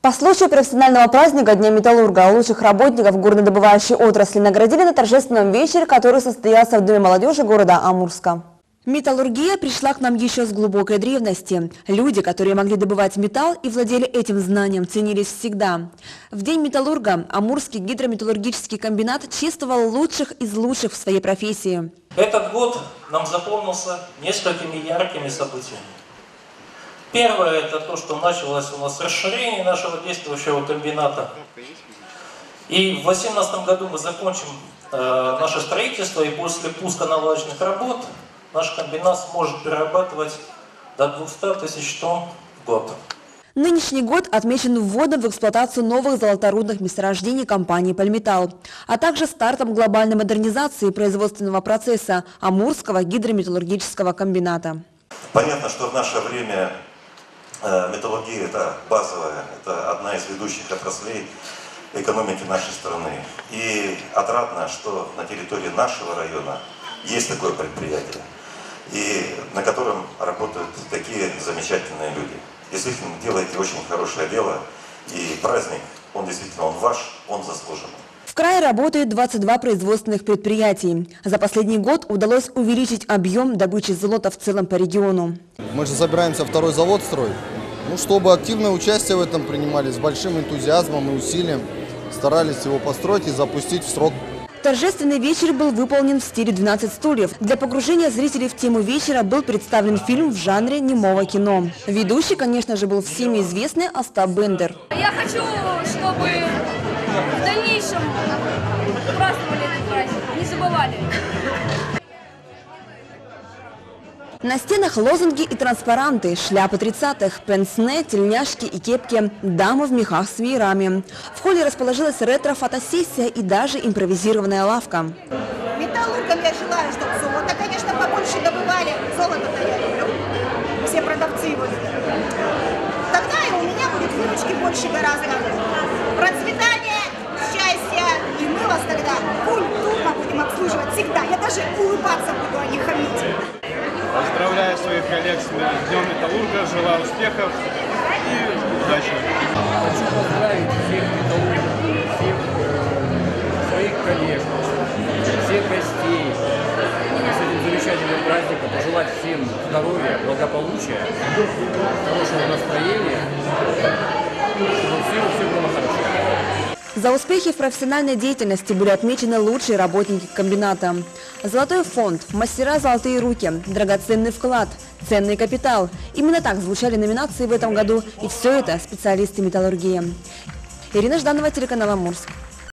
По случаю профессионального праздника Дня металлурга лучших работников горнодобывающей отрасли наградили на торжественном вечере, который состоялся в Доме молодежи города Амурска. Металлургия пришла к нам еще с глубокой древности. Люди, которые могли добывать металл и владели этим знанием, ценились всегда. В День металлурга Амурский гидрометаллургический комбинат чествовал лучших из лучших в своей профессии. Этот год нам запомнился несколькими яркими событиями. Первое – это то, что началось у нас расширение нашего действующего комбината. И в 2018 году мы закончим наше строительство, и после пуска наладочных работ наш комбинат сможет перерабатывать до 200 тысяч тонн в год. Нынешний год отмечен вводом в эксплуатацию новых золоторудных месторождений компании «Пальметалл», а также стартом глобальной модернизации производственного процесса Амурского гидрометаллургического комбината. Понятно, что в наше время металлургия – это базовая, это одна из ведущих отраслей экономики нашей страны. И отрадно, что на территории нашего района есть такое предприятие, и на котором работают такие замечательные люди. Действительно, делаете очень хорошее дело, и праздник, он действительно, он ваш, он заслужен. В крае работает 22 производственных предприятий. За последний год удалось увеличить объем добычи золота в целом по региону. Мы же собираемся второй завод строить. Чтобы активное участие в этом принимали, с большим энтузиазмом и усилием старались его построить и запустить в срок. Торжественный вечер был выполнен в стиле «12 стульев». Для погружения зрителей в тему вечера был представлен фильм в жанре немого кино. Ведущий, конечно же, был всеми известный Остап Бендер. Я хочу, чтобы в дальнейшем праздновали этот праздник, не забывали. На стенах лозунги и транспаранты, шляпы 30-х, пенсне, тельняшки и кепки, дамы в мехах с веерами. В холле расположилась ретро-фотосессия и даже импровизированная лавка. Металлургам я желаю, чтобы золото, конечно, побольше добывали. Золото-то я люблю. Все продавцы его любят. Тогда и у меня будет выручки больше гораздо. Процветание, счастье. И мы вас тогда культурно будем обслуживать всегда. Я даже улыбаться буду, а не хамить. Поздравляю своих коллег с Днем металлурга, желаю успехов и удачи. Хочу поздравить всех металлургов, всех своих коллег, всех гостей с этим замечательным праздником, пожелать всем здоровья, благополучия, хорошего настроения, чтобы все было хорошо. За успехи в профессиональной деятельности были отмечены лучшие работники комбината. Золотой фонд, мастера «Золотые руки», драгоценный вклад, ценный капитал. Именно так звучали номинации в этом году, и все это специалисты металлургии. Ирина Жданова, телеканал Амурск.